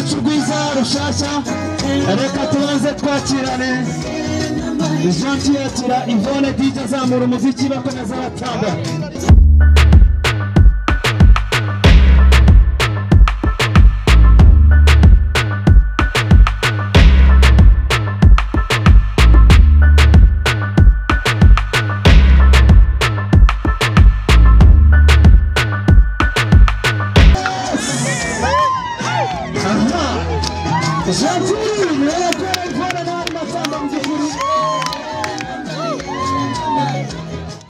rwacu rwiza rushasha reka tubanze twakirane Jean Tiyatira Yvonne DJ azamura umuziki bakomeza batamba Jean Tiyatira